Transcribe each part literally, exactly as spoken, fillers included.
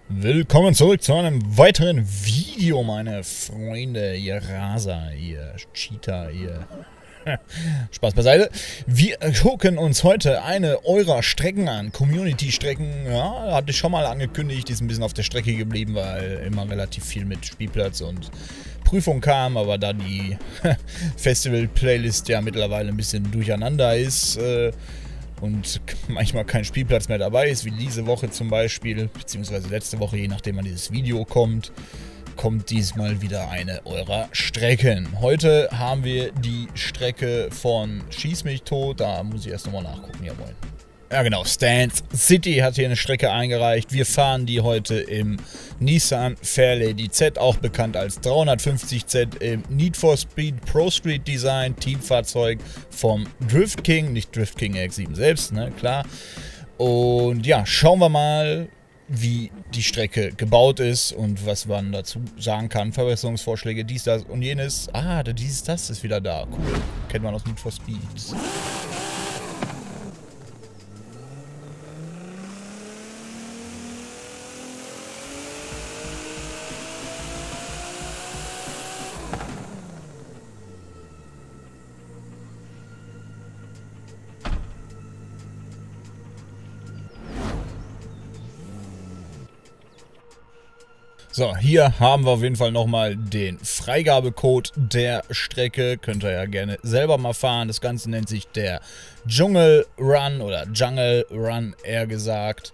Willkommen zurück zu einem weiteren Video, meine Freunde, ihr Raser, ihr Cheater, ihr... Spaß beiseite. Wir gucken uns heute eine eurer Strecken an. Community-Strecken, ja, hatte ich schon mal angekündigt, die ist ein bisschen auf der Strecke geblieben, weil immer relativ viel mit Spielplatz und Prüfung kam, aber da die Festival-Playlist ja mittlerweile ein bisschen durcheinander ist, äh, und manchmal kein Spielplatz mehr dabei ist, wie diese Woche zum Beispiel, beziehungsweise letzte Woche, je nachdem wann dieses Video kommt, kommt diesmal wieder eine eurer Strecken. Heute haben wir die Strecke von Schieß mich tot, da muss ich erst nochmal nachgucken, jawohl. Ja genau, Stance City hat hier eine Strecke eingereicht. Wir fahren die heute im Nissan Fairlady Z, auch bekannt als dreihundertfünfzig Z im Need for Speed Pro Street Design, Teamfahrzeug vom Drift King, nicht Drift King R X sieben selbst, ne, klar. Und ja, schauen wir mal, wie die Strecke gebaut ist und was man dazu sagen kann. Verbesserungsvorschläge, dies, das und jenes. Ah, der dies, das ist wieder da. Cool. Kennt man aus Need for Speed. So, hier haben wir auf jeden Fall nochmal den Freigabecode der Strecke. Könnt ihr ja gerne selber mal fahren. Das Ganze nennt sich der Dschungel Run oder Jungle Run eher gesagt.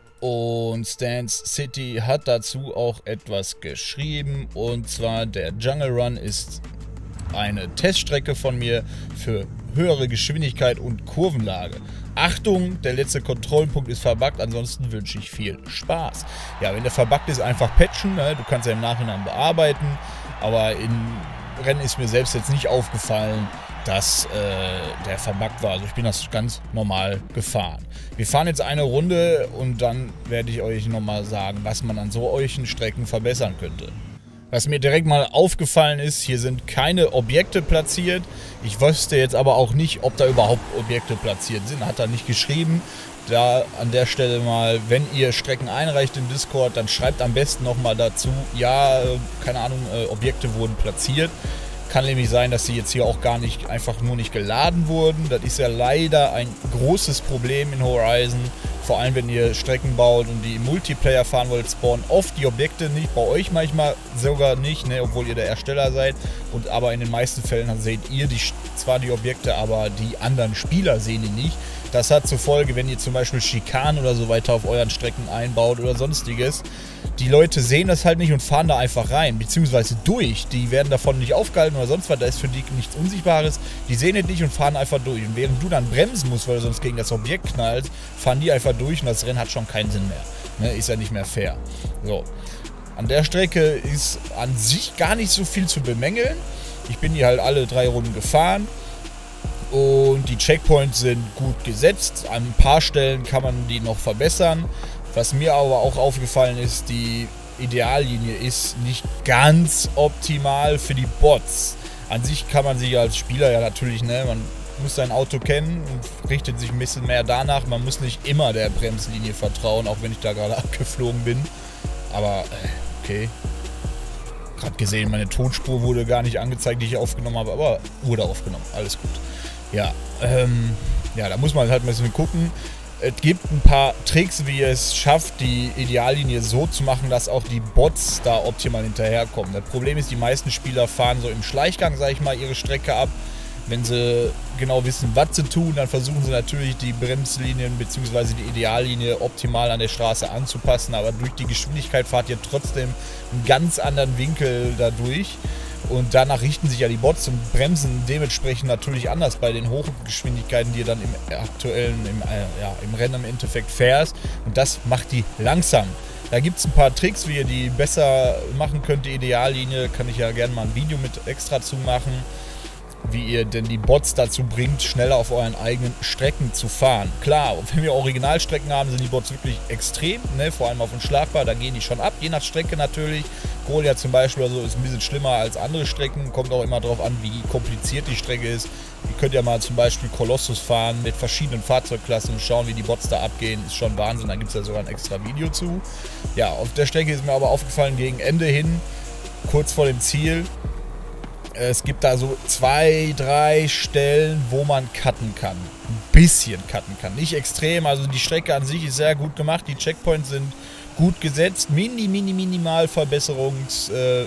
Und Stance City hat dazu auch etwas geschrieben. Und zwar der Jungle Run ist eine Teststrecke von mir für höhere Geschwindigkeit und Kurvenlage. Achtung, der letzte Kontrollpunkt ist verbuggt, ansonsten wünsche ich viel Spaß. Ja, wenn der verbuggt ist, einfach patchen, ne? Du kannst ja im Nachhinein bearbeiten, aber im Rennen ist mir selbst jetzt nicht aufgefallen, dass äh, der verbuggt war. Also ich bin das ganz normal gefahren. Wir fahren jetzt eine Runde und dann werde ich euch nochmal sagen, was man an solchen Strecken verbessern könnte. Was mir direkt mal aufgefallen ist, hier sind keine Objekte platziert. Ich wusste jetzt aber auch nicht, ob da überhaupt Objekte platziert sind. Hat er nicht geschrieben. Da an der Stelle mal, wenn ihr Strecken einreicht im Discord, dann schreibt am besten nochmal dazu, ja, keine Ahnung, Objekte wurden platziert. Kann nämlich sein, dass sie jetzt hier auch gar nicht, einfach nur nicht geladen wurden. Das ist ja leider ein großes Problem in Horizon. Vor allem, wenn ihr Strecken baut und die im Multiplayer fahren wollt, spawnen oft die Objekte nicht. Bei euch manchmal sogar nicht, ne, obwohl ihr der Ersteller seid. Und aber in den meisten Fällen seht ihr die, zwar die Objekte, aber die anderen Spieler sehen die nicht. Das hat zur Folge, wenn ihr zum Beispiel Schikanen oder so weiter auf euren Strecken einbaut oder sonstiges, die Leute sehen das halt nicht und fahren da einfach rein, beziehungsweise durch. Die werden davon nicht aufgehalten oder sonst was, da ist für die nichts Unsichtbares. Die sehen es nicht und fahren einfach durch. Und während du dann bremsen musst, weil du sonst gegen das Objekt knallst, fahren die einfach durch und das Rennen hat schon keinen Sinn mehr. Ne? Ist ja nicht mehr fair. So. An der Strecke ist an sich gar nicht so viel zu bemängeln. Ich bin hier halt alle drei Runden gefahren. Und die Checkpoints sind gut gesetzt. An ein paar Stellen kann man die noch verbessern. Was mir aber auch aufgefallen ist, die Ideallinie ist nicht ganz optimal für die Bots. An sich kann man sich als Spieler ja natürlich, ne, man muss sein Auto kennen und richtet sich ein bisschen mehr danach. Man muss nicht immer der Bremslinie vertrauen, auch wenn ich da gerade abgeflogen bin. Aber, okay. Gerade gesehen, meine Tonspur wurde gar nicht angezeigt, die ich aufgenommen habe, aber wurde aufgenommen. Alles gut. Ja, ähm, ja, da muss man halt mal ein bisschen gucken. Es gibt ein paar Tricks, wie ihr es schafft, die Ideallinie so zu machen, dass auch die Bots da optimal hinterherkommen. Das Problem ist, die meisten Spieler fahren so im Schleichgang, sage ich mal, ihre Strecke ab. Wenn sie genau wissen, was sie tun, dann versuchen sie natürlich die Bremslinien bzw. die Ideallinie optimal an der Straße anzupassen. Aber durch die Geschwindigkeit fahrt ihr trotzdem einen ganz anderen Winkel dadurch. Und danach richten sich ja die Bots und bremsen dementsprechend natürlich anders bei den Hochgeschwindigkeiten, die ihr dann im aktuellen, im, äh, ja, im Rennen im Endeffekt fährst. Und das macht die langsam. Da gibt es ein paar Tricks, wie ihr die besser machen könnt. Die Ideallinie kann ich ja gerne mal ein Video mit extra zu machen, wie ihr denn die Bots dazu bringt, schneller auf euren eigenen Strecken zu fahren. Klar, wenn wir Originalstrecken haben, sind die Bots wirklich extrem, ne? Vor allem auf dem Schlagbar, da gehen die schon ab, je nach Strecke natürlich. Mongolia zum Beispiel oder so ist ein bisschen schlimmer als andere Strecken. Kommt auch immer darauf an, wie kompliziert die Strecke ist. Ihr könnt ja mal zum Beispiel Colossus fahren mit verschiedenen Fahrzeugklassen und schauen, wie die Bots da abgehen. Ist schon Wahnsinn, da gibt es ja sogar ein extra Video zu. Ja, auf der Strecke ist mir aber aufgefallen, gegen Ende hin, kurz vor dem Ziel, es gibt da so zwei, drei Stellen, wo man cutten kann. Ein bisschen cutten kann. Nicht extrem, also die Strecke an sich ist sehr gut gemacht. Die Checkpoints sind gut gesetzt. Mini, mini, minimal verbesserungswürdig,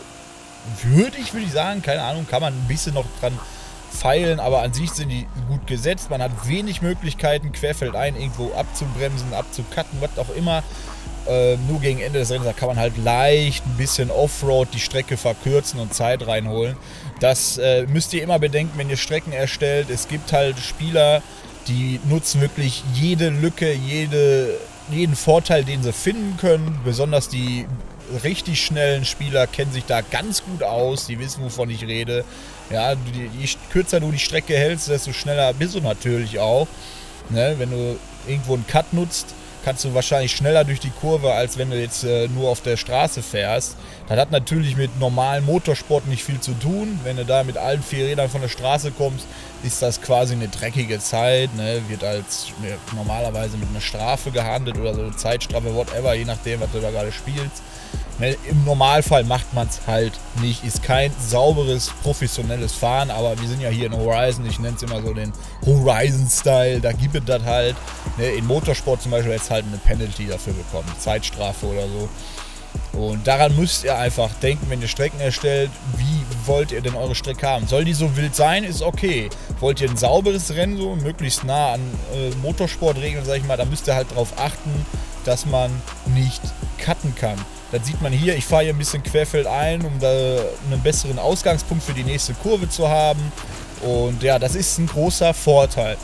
äh, würde ich sagen. Keine Ahnung, kann man ein bisschen noch dran feilen, aber an sich sind die gut gesetzt. Man hat wenig Möglichkeiten, querfeldein irgendwo abzubremsen, abzucutten, was auch immer. Äh, nur gegen Ende des Rennens, da kann man halt leicht ein bisschen Offroad die Strecke verkürzen und Zeit reinholen. Das äh, müsst ihr immer bedenken, wenn ihr Strecken erstellt. Es gibt halt Spieler, die nutzen wirklich jede Lücke, jede, jeden Vorteil, den sie finden können. Besonders die richtig schnellen Spieler kennen sich da ganz gut aus, die wissen, wovon ich rede. Ja, je, je kürzer du die Strecke hältst, desto schneller bist du natürlich auch. Ne? Wenn du irgendwo einen Cut nutzt, kannst du wahrscheinlich schneller durch die Kurve, als wenn du jetzt äh, nur auf der Straße fährst. Das hat natürlich mit normalem Motorsport nicht viel zu tun. Wenn du da mit allen vier Rädern von der Straße kommst, ist das quasi eine dreckige Zeit. Ne? Wird als ne, normalerweise mit einer Strafe gehandelt oder so eine Zeitstrafe, whatever, je nachdem, was du da gerade spielst. Ne? Im Normalfall macht man es halt nicht. Ist kein sauberes, professionelles Fahren, aber wir sind ja hier in Horizon, ich nenne es immer so den Horizon-Style, da gibt es das halt. Ne? In Motorsport zum Beispiel jetzt halt eine Penalty dafür bekommen, Zeitstrafe oder so. Und daran müsst ihr einfach denken, wenn ihr Strecken erstellt, wie wollt ihr denn eure Strecke haben? Soll die so wild sein, ist okay. Wollt ihr ein sauberes Rennen, so möglichst nah an äh, Motorsportregeln, sag ich mal, dann müsst ihr halt darauf achten, dass man nicht cutten kann. Das sieht man hier, ich fahre hier ein bisschen querfeldein, um da einen besseren Ausgangspunkt für die nächste Kurve zu haben. Und ja, das ist ein großer Vorteil.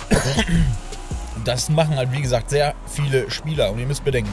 Das machen halt, wie gesagt, sehr viele Spieler. Und ihr müsst bedenken,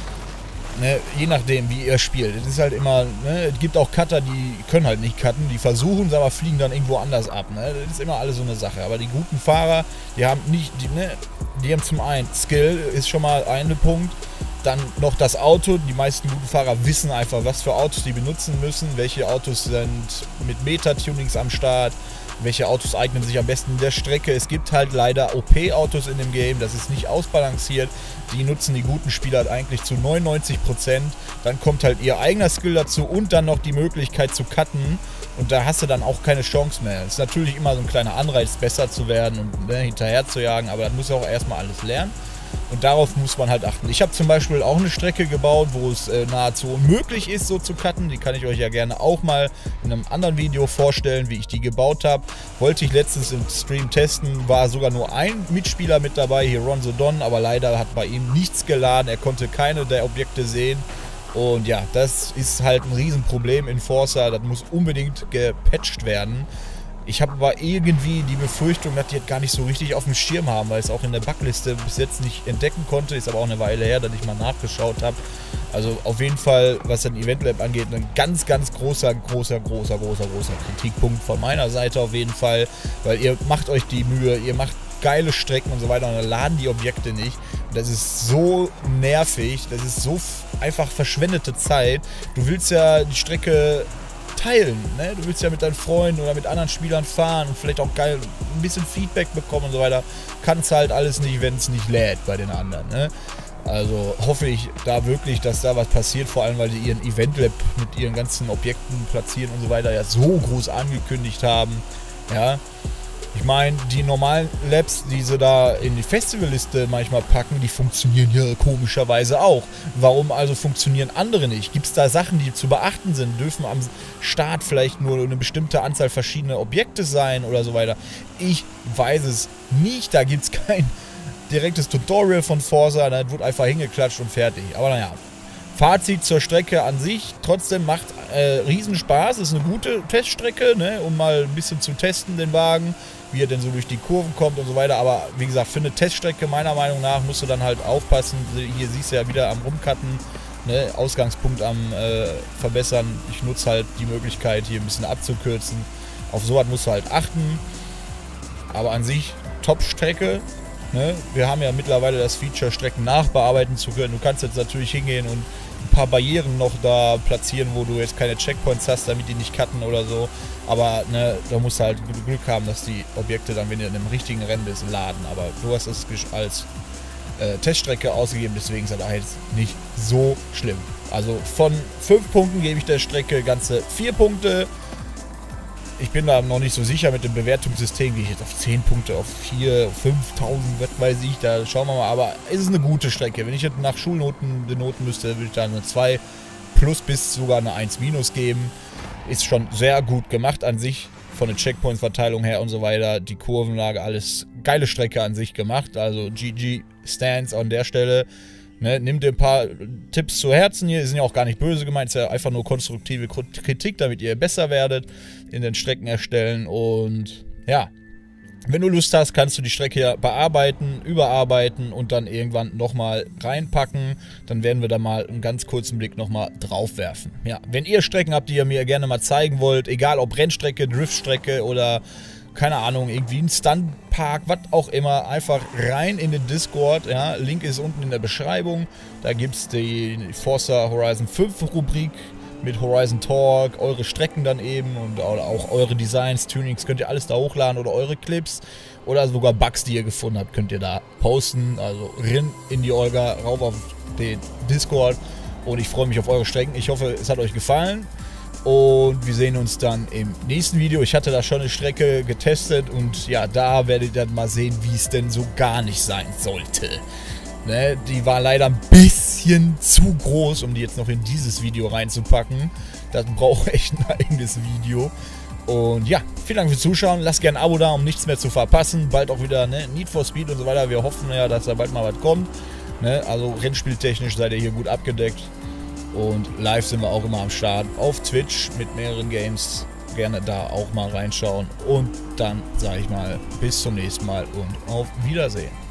ne, je nachdem, wie ihr spielt. Es ist halt immer, ne, es gibt auch Cutter, die können halt nicht cutten, die versuchen es, aber fliegen dann irgendwo anders ab. Ne? Das ist immer alles so eine Sache. Aber die guten Fahrer, die haben nicht, die, ne, die haben zum einen Skill, ist schon mal ein Punkt. Dann noch das Auto. Die meisten guten Fahrer wissen einfach, was für Autos die benutzen müssen. Welche Autos sind mit Meta-Tunings am Start. Welche Autos eignen sich am besten der Strecke. Es gibt halt leider O P-Autos in dem Game. Das ist nicht ausbalanciert. Die nutzen die guten Spieler halt eigentlich zu neunundneunzig Prozent. Dann kommt halt ihr eigener Skill dazu und dann noch die Möglichkeit zu cutten. Und da hast du dann auch keine Chance mehr. Es ist natürlich immer so ein kleiner Anreiz, besser zu werden und ne, hinterher zu jagen. Aber das muss ja auch erstmal alles lernen. Und darauf muss man halt achten. Ich habe zum Beispiel auch eine Strecke gebaut, wo es äh, nahezu unmöglich ist, so zu cutten. Die kann ich euch ja gerne auch mal in einem anderen Video vorstellen, wie ich die gebaut habe. Wollte ich letztens im Stream testen, war sogar nur ein Mitspieler mit dabei, hier Ronzo Don, aber leider hat bei ihm nichts geladen. Er konnte keine der Objekte sehen. Und ja, das ist halt ein Riesenproblem in Forza. Das muss unbedingt gepatcht werden. Ich habe aber irgendwie die Befürchtung, dass die jetzt gar nicht so richtig auf dem Schirm haben, weil ich es auch in der Backliste bis jetzt nicht entdecken konnte. Ist aber auch eine Weile her, dass ich mal nachgeschaut habe. Also auf jeden Fall, was den Event Lab angeht, ein ganz, ganz großer, großer, großer, großer, großer Kritikpunkt von meiner Seite auf jeden Fall. Weil ihr macht euch die Mühe, ihr macht geile Strecken und so weiter und dann laden die Objekte nicht. Und das ist so nervig, das ist so einfach verschwendete Zeit. Du willst ja die Strecke teilen, ne? Du willst ja mit deinen Freunden oder mit anderen Spielern fahren und vielleicht auch geil ein bisschen Feedback bekommen und so weiter. Kannst halt alles nicht, wenn es nicht lädt bei den anderen, ne? Also hoffe ich da wirklich, dass da was passiert, vor allem weil sie ihren Event Lab mit ihren ganzen Objekten platzieren und so weiter ja so groß angekündigt haben, ja. Ich meine, die normalen Labs, die sie da in die Festivalliste manchmal packen, die funktionieren hier komischerweise auch. Warum also funktionieren andere nicht? Gibt es da Sachen, die zu beachten sind? Dürfen am Start vielleicht nur eine bestimmte Anzahl verschiedener Objekte sein oder so weiter? Ich weiß es nicht. Da gibt es kein direktes Tutorial von Forza. Da wird einfach hingeklatscht und fertig. Aber naja. Fazit zur Strecke an sich, trotzdem macht äh, Riesenspaß, ist eine gute Teststrecke, ne, um mal ein bisschen zu testen, den Wagen, wie er denn so durch die Kurven kommt und so weiter, aber wie gesagt, für eine Teststrecke meiner Meinung nach musst du dann halt aufpassen, hier siehst du ja wieder am Rumcutten, ne, Ausgangspunkt am äh, verbessern, ich nutze halt die Möglichkeit hier ein bisschen abzukürzen, auf sowas musst du halt achten, aber an sich Top-Strecke. Ne? Wir haben ja mittlerweile das Feature, Strecken nachbearbeiten zu können. Du kannst jetzt natürlich hingehen und ein paar Barrieren noch da platzieren, wo du jetzt keine Checkpoints hast, damit die nicht cutten oder so. Aber ne, da musst du halt Glück haben, dass die Objekte dann, wenn du in einem richtigen Rennen bist, laden. Aber du hast es als äh, Teststrecke ausgegeben, deswegen ist das jetzt nicht so schlimm. Also von fünf Punkten gebe ich der Strecke ganze vier Punkte. Ich bin da noch nicht so sicher mit dem Bewertungssystem. Gehe ich jetzt auf zehn Punkte, auf vier, fünftausend, was weiß ich. Da schauen wir mal. Aber es ist eine gute Strecke. Wenn ich jetzt nach Schulnoten benoten müsste, würde ich da eine zwei plus bis sogar eine eins minus geben. Ist schon sehr gut gemacht an sich. Von der Checkpoints-Verteilung her und so weiter. Die Kurvenlage, alles geile Strecke an sich gemacht. Also G G Stands an der Stelle. Ne, nimm dir ein paar Tipps zu Herzen hier, die sind ja auch gar nicht böse gemeint, ist ja einfach nur konstruktive Kritik, damit ihr besser werdet in den Strecken erstellen. Und ja, wenn du Lust hast, kannst du die Strecke ja bearbeiten, überarbeiten und dann irgendwann nochmal reinpacken. Dann werden wir da mal einen ganz kurzen Blick nochmal drauf werfen. Ja, wenn ihr Strecken habt, die ihr mir gerne mal zeigen wollt, egal ob Rennstrecke, Driftstrecke oder keine Ahnung, irgendwie ein Stuntpark, was auch immer, einfach rein in den Discord, ja, Link ist unten in der Beschreibung, da gibt es die Forza Horizon fünf Rubrik mit Horizon Talk, eure Strecken dann eben und auch eure Designs, Tunings, könnt ihr alles da hochladen oder eure Clips oder sogar Bugs, die ihr gefunden habt, könnt ihr da posten, also rin in die Olga, rauf auf den Discord und ich freue mich auf eure Strecken, ich hoffe, es hat euch gefallen. Und wir sehen uns dann im nächsten Video. Ich hatte da schon eine Strecke getestet und ja, da werdet ihr dann mal sehen, wie es denn so gar nicht sein sollte. Ne, die war leider ein bisschen zu groß, um die jetzt noch in dieses Video reinzupacken. Das braucht echt ein eigenes Video. Und ja, vielen Dank fürs Zuschauen. Lasst gerne ein Abo da, um nichts mehr zu verpassen. Bald auch wieder ne, Need for Speed und so weiter. Wir hoffen ja, dass da bald mal was kommt. Ne, also rennspieltechnisch seid ihr hier gut abgedeckt. Und live sind wir auch immer am Start auf Twitch mit mehreren Games. Gerne da auch mal reinschauen. Und dann sage ich mal bis zum nächsten Mal und auf Wiedersehen.